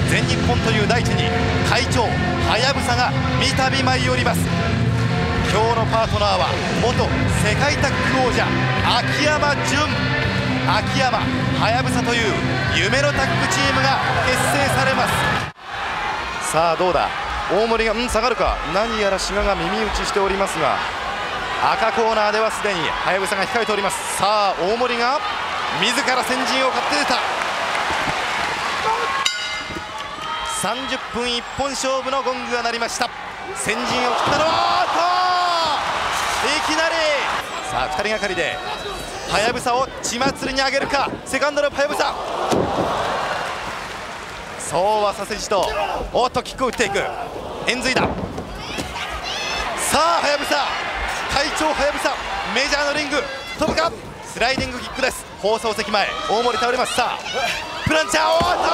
全日本という大地に会長はやぶさが三度舞い降ります。今日のパートナーは元世界タッグ王者秋山純、秋山はやぶさという夢のタッグチームが結成されます。さあどうだ、大森が下がるか、何やら志賀が耳打ちしておりますが、赤コーナーではすでにはやぶさが控えております。さあ大森が自ら先陣を買って出た。30分一本勝負のゴングが鳴りました。先陣を切ったのはいきなり、さあ2人がかりではやぶさを血祭りに上げるか。セカンドのはやぶさ、そうはさせじと、おっとキックを打っていく、円髄だ。さあはやぶさ、会長はやぶさ、メジャーのリング飛ぶか。スライディングキックです。放送席前、大森倒れます。さあプランチャー、おっと背中からいった。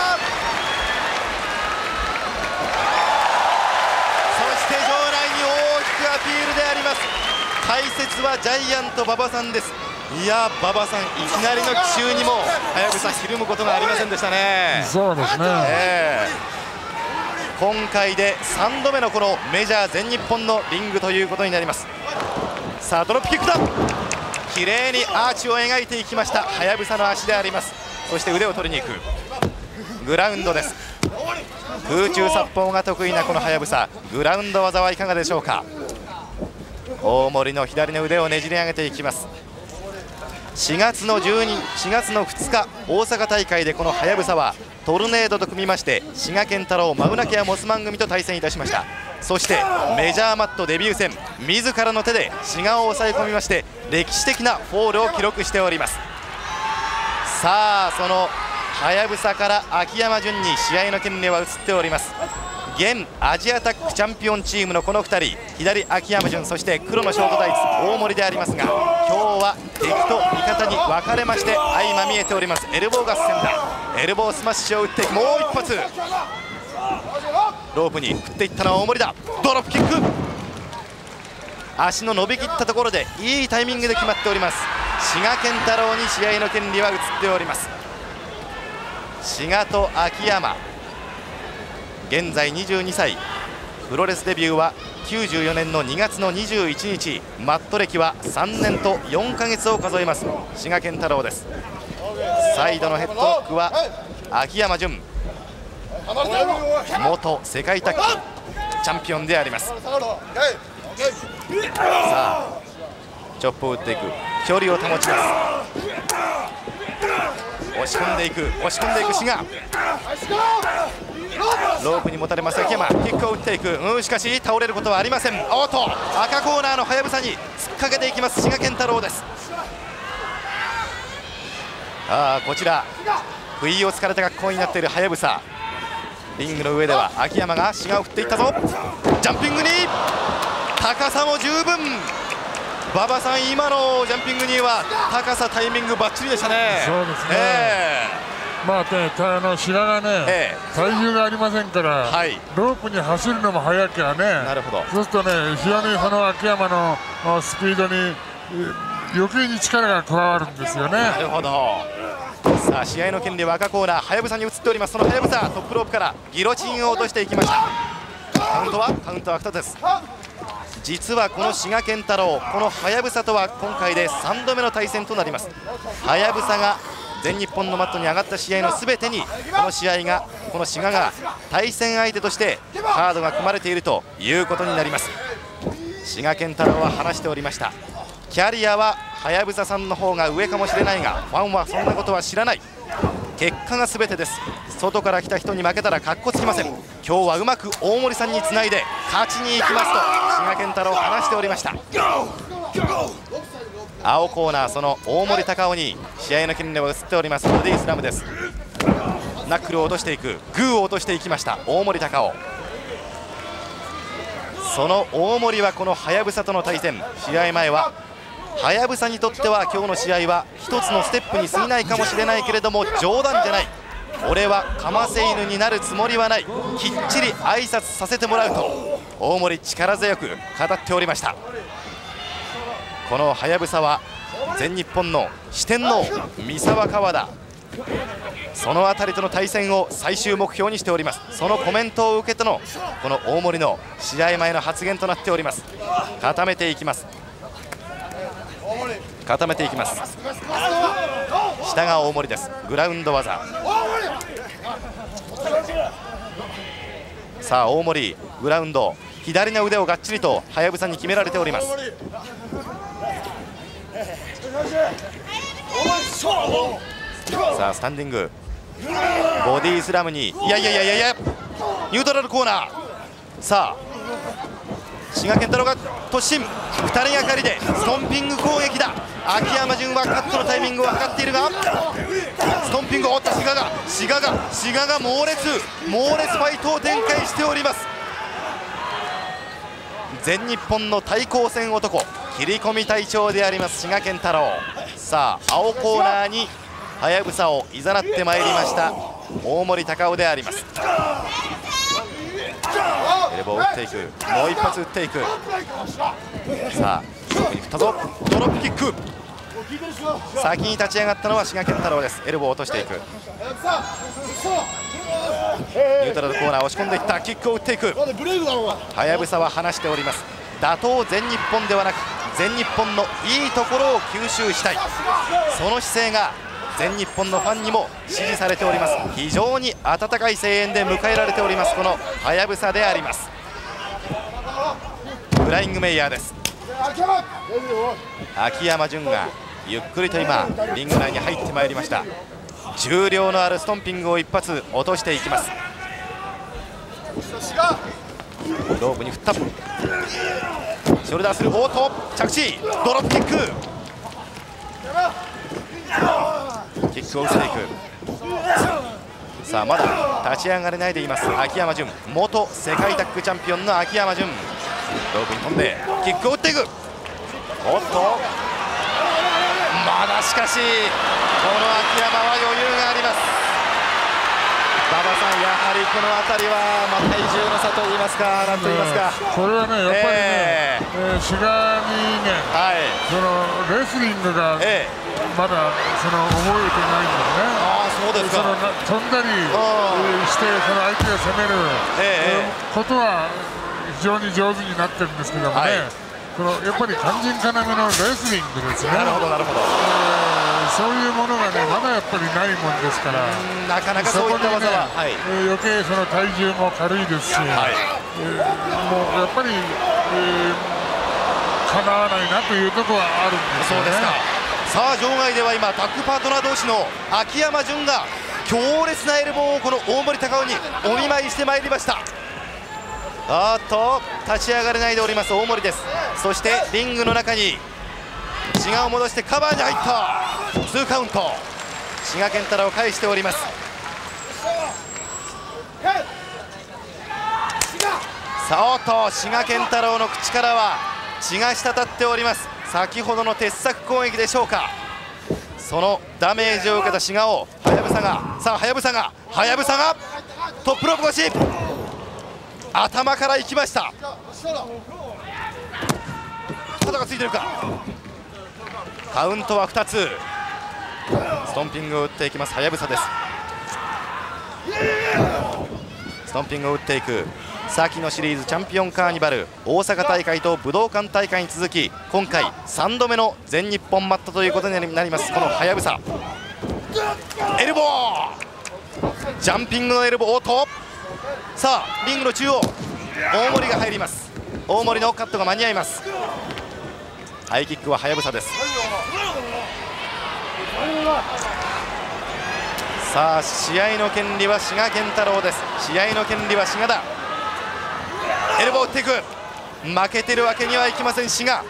そして場内に大きくアピールであります。解説はジャイアント馬場さんです。いや馬場さん、いきなりの奇襲にもはやぶさひるむことがありませんでしたね。 そうですね、 今回で3度目のこのメジャー全日本のリングということになります。さあドロップキックだ、綺麗にアーチを描いていきましたはやぶさの足であります。そして腕を取りに行くグラウンドです。空中殺法が得意なこのはやぶさ、グラウンド技はいかがでしょうか。大森の左の腕をねじり上げていきます。4月の2日大阪大会でこのはやぶさはトルネードと組みまして志賀健太郎マウナケアモスマン組と対戦いたしました。そしてメジャーマットデビュー戦、自らの手で志賀を抑え込みまして歴史的なフォールを記録しております。さあそのはやぶさから秋山純に試合の権利は移っております。現アジアタックチャンピオンチームのこの2人、左秋山純、そして黒のショートタイツ大森でありますが、今日は敵と味方に分かれまして相まみえております。エルボー合戦だ、エルボースマッシュを打ってもう一発、ロープに振っていったのは大森だ。ドロップキック、足の伸びきったところでいいタイミングで決まっております。志賀健太郎に試合の権利は移っております。志賀と秋山、現在22歳、プロレスデビューは94年の2月の21日、マット歴は3年と4ヶ月を数えます志賀健太郎です。サイドのヘッドロックは秋山純、元世界卓球チャンピオンであります。さあチョップを打っていく、距離を保ちます。押し込んでいく志賀、ロープに持たれます秋山、キックを打っていく、しかし倒れることはありません。おっと赤コーナーのはやぶさに突っかけていきます志賀健太郎です。こちら不意を突かれた格好になっているはやぶさ、リングの上では秋山が志賀を振っていったぞ。ジャンピングに高さも十分、馬場さん、今のジャンピングには高さタイミングバッチリでしたね。 そうですね、まあ志賀がね、体重がありませんから、ロープに走るのも速きゃね、 なるほど、 そうするとね、非常にその秋山のスピードに余計に力が加わるんですよね。 なるほど。さあ試合の権利は赤コーナーはやぶさに移っております。そのはやぶさ、トップロープからギロチンを落としていきました。カウントは2つです。実はこの志賀健太郎、このはやぶさとは今回で3度目の対戦となります。はやぶさが全日本のマットに上がった試合のすべてにこの志賀が対戦相手としてカードが組まれているということになります。志賀健太郎は話しておりました。キャリアははやぶささんの方が上かもしれないが、ファンはそんなことは知らない、結果が全てです。外から来た人に負けたらかっこつきません。今日はうまく大森さんにつないで勝ちに行きますと志賀健太郎話しておりました。青コーナー、その大森隆夫に試合の権利は移っておりますボディスラムです。ナックルを落としていく、グーを落としていきました大森隆夫。その大森はこのはやぶさとの対戦、試合前ははやぶさにとっては今日の試合は一つのステップに過ぎないかもしれないけれども、冗談じゃない、俺はかませ犬になるつもりはない、きっちり挨拶させてもらうと大森力強く語っておりました。このはやぶさは全日本の四天王三沢川田その辺りとの対戦を最終目標にしております。そのコメントを受けてのこの大森の試合前の発言となっております。固めていきます。固めていきます。下が大森です。グラウンド技。さあ大森グラウンド、左の腕をがっちりとはやぶさに決められております。さあスタンディングボディスラムに、いやニュートラルコーナー。さあ滋賀健太郎が突進、2人がかりでストンピング攻撃だ。秋山純はカットのタイミングを測っているが、ストンピングを折った滋賀が猛烈ファイトを展開しております。全日本の対抗戦男、切り込み隊長であります滋賀健太郎。さあ青コーナーにはやぶさをいざなってまいりました大森隆夫であります。エルボーを打っていく、もう一発打っていく。さあ勝負に振ったぞ、ドロップキック。先に立ち上がったのは滋賀健太郎です。エルボーを落としていく。ニュートラルコーナー押し込んでいった、キックを打っていく。はやぶさは話しております。打倒全日本ではなく全日本のいいところを吸収したい、その姿勢が全日本のファンにも支持されております。非常に温かい声援で迎えられておりますこのはやぶさであります。フライングメイヤーです。秋山純がゆっくりと今リング内に入ってまいりました。重量のあるストンピングを一発落としていきます。ロープに振った、ショルダーする、おーっと着地、ドロップキック、キックを打っていく。さあまだ立ち上がれないでいます秋山純、元世界タッグチャンピオンの秋山純。ロープに飛んでキックを打っていく。おっとまだしかしこの秋山は余裕があります。馬場さん、やはりこの辺りは、体重の差といいますか、なんといいますか、 これはね、やっぱりね、滋賀にね、そのレスリングがまだその覚えてないんだよね。 そうですか。 飛んだりして、その相手を攻めることは非常に上手になってるんですけどもね、そのやっぱり肝心要のレスリングですね。 なるほどなるほど。 そういうものがねまだやっぱりないもんですから、 なかなかそういった技は、 余計その体重も軽いですし、もうやっぱりかなわないなというところはあるんですよね。そうですか。 さあ場外では今タッグパートナー同士の秋山純が強烈なエルボーをこの大森隆夫にお見舞いしてまいりました。立ち上がれないでおります大森です。そしてリングの中に滋賀を戻してカバーに入った、2カウント。滋賀健太郎を返しております。さあ滋賀健太郎の口からは血が滴っております。先ほどの鉄柵攻撃でしょうか。そのダメージを受けた滋賀をはやぶさが、さあはやぶさがトップロープ越し、頭から行きました。肩がついてるか。カウントは2つ。ストンピングを打っていきますはやぶさです。ストンピングを打っていく。先のシリーズチャンピオンカーニバル大阪大会と武道館大会に続き、今回3度目の全日本マットということになりますこのはやぶさ。エルボー、ジャンピングのエルボーと、さあリングの中央大森が入ります。大森のカットが間に合います。ハイキックははやぶさです。さあ試合の権利は滋賀健太郎です。試合の権利は滋賀だ。エルボー打っていく。負けてるわけにはいきません滋賀。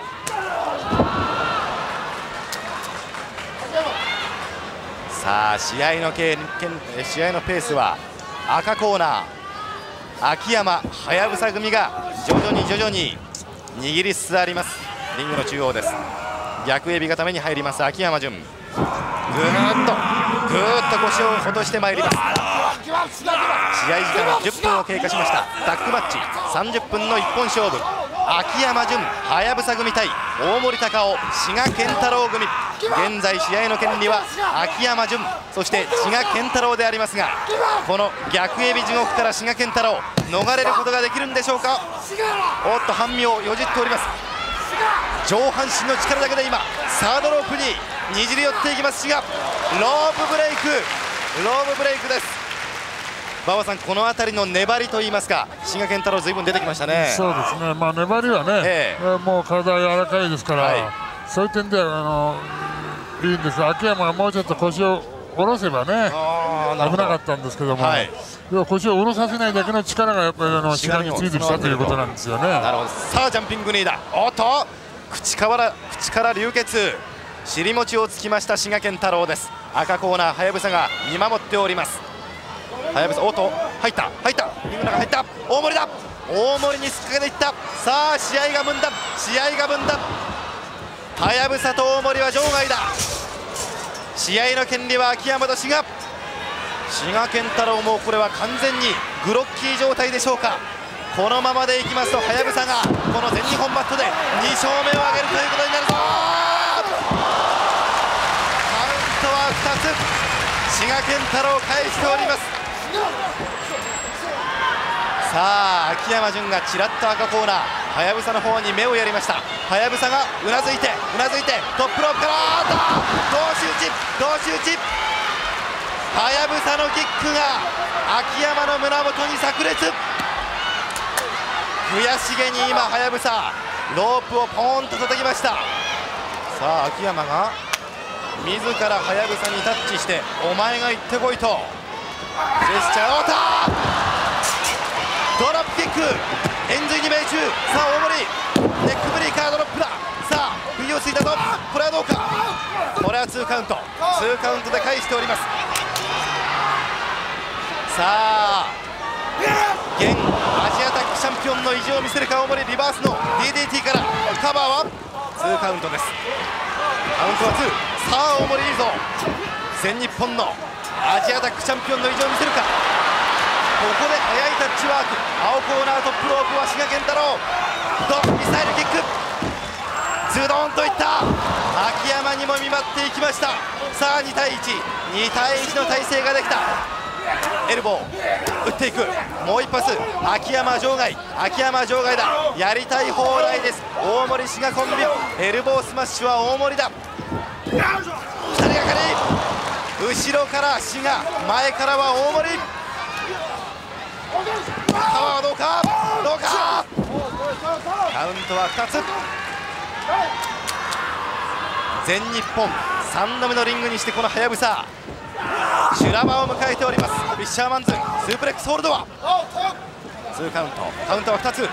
さあ試合のペースは赤コーナー秋山はやぶさ組が徐々に握りつつあります。リングの中央です。逆エビ固めに入ります秋山純。ぐーっと腰を落としてまいります。試合時間は10分を経過しました。タッグマッチ30分の一本勝負。 秋山純はやぶさ組対大森隆夫志賀健太郎組。現在試合の権利は秋山純、そして志賀健太郎でありますが、この逆エビ地獄から志賀健太郎逃れることができるんでしょうか。おっと半身をよじっております。上半身の力だけで今サードロープににじり寄っていきます志賀。ロープブレイクです。馬場さん、この辺りの粘りといいますか、志賀健太郎ずいぶん出てきましたね。 そうですね、まあ、粘りはね、もう体柔らかいですから、そういう点でいいんです。秋山がもうちょっと腰を下ろせばね危なかったんですけども、要は腰を下ろさせないだけの力がやっぱり志賀についてきたということなんですよね。 なるほど。さあジャンピングニーだ。おっと口から流血、尻餅をつきました志賀健太郎です。赤コーナーはやぶさが見守っております。はやぶさ、おっと入ったリングの中入った。大森だ。大森にすっかけていった。さあ試合が分断。はやぶさと大森は場外だ。試合の権利は秋山と志賀健太郎もこれは完全にグロッキー状態でしょうか。このままでいきますとはやぶさがこの全日本マットで2勝目を挙げるということになるぞ。カウントは2つ。志賀健太郎返しております。さあ秋山純がちらっと赤コーナーはやぶさの方に目をやりました。はやぶさがうなずいてトップロープから同士打ちはやぶさのキックが秋山の胸元に炸裂。悔しげに今はやぶさロープをポーンと叩きました。さあ秋山が自らはやぶさにタッチしてお前が行ってこいとジェスチャー。おったドロップキック円髄に命中。さあ大森ネックブレーカードロップだ。さあ首をついたぞ。これはどうか。これは2カウントで返しております。さあ現アジアタックチャンピオンの意地を見せるか大森。リバースの DDT からカバーは2カウントです。カウントは2。さあ大森いいぞ。全日本のアジアタックチャンピオンの意地を見せるか。ここで速いタッチワーク。青コーナートップロープは志賀健太郎。ミサイルキックズドンといった。秋山にも見舞っていきました。さあ2対1の体勢ができた。エルボー打っていく。もう一発。秋山場外だ。やりたい放題です。大森志賀コンビ。エルボースマッシュは大森だ。2人がかり。後ろから志賀、前からは大森。パワーはどうか。カウントは2つ。全日本3度目のリングにしてこのはやぶさ修羅場を迎えております。フィッシャーマンズスープレックスホールドは2カウントは2つ。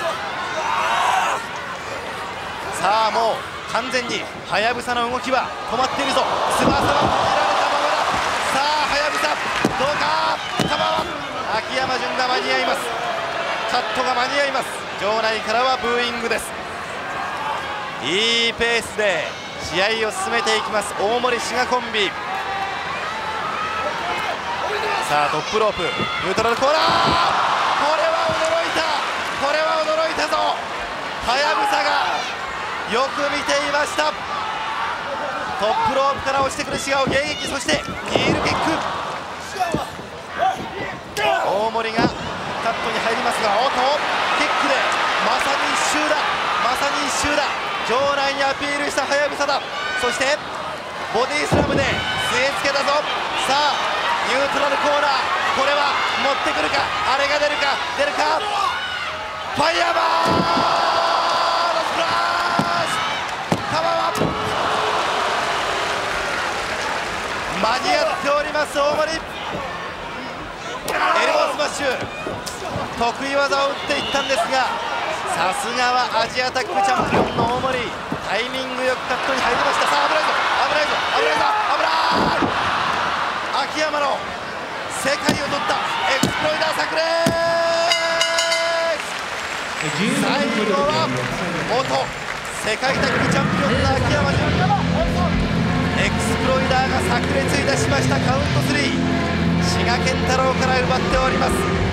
さあもう完全にはやぶさの動きは止まっているぞ。翼は閉じられたままだ。さあはやぶさどうか。カバー秋山純が間に合います。カットが間に合います。場内からはブーイングです。いいペースで試合を進めていきます大森志賀コンビ。さあトップロープニュートラルコーナー。これは驚いたぞ。はやぶさがよく見ていました。トップロープから落ちてくる志賀を迎撃。そしてヒールキック。大森がカットに入りますが、おっとキックでまさに一周だ。場内にアピールしたはやぶさだ。そしてボディスラムで据え付けたぞ。さあニュートラルコーナー。これは持ってくるか。あれが出るか。ファイヤーバーのスプラッシュ。カバーは間に合っております大森。エルボースマッシュ得意技を打っていったんですが、さすがはアジアタックチャンピオンの大森。タイミングよくカットに入りました。さあ危ないぞ。秋山の世界を取ったエクスプロイダー炸裂。最後は元世界タッグチャンピオンの秋山純。エクスプロイダーが炸裂いたしました。カウント3。志賀健太郎から奪っております。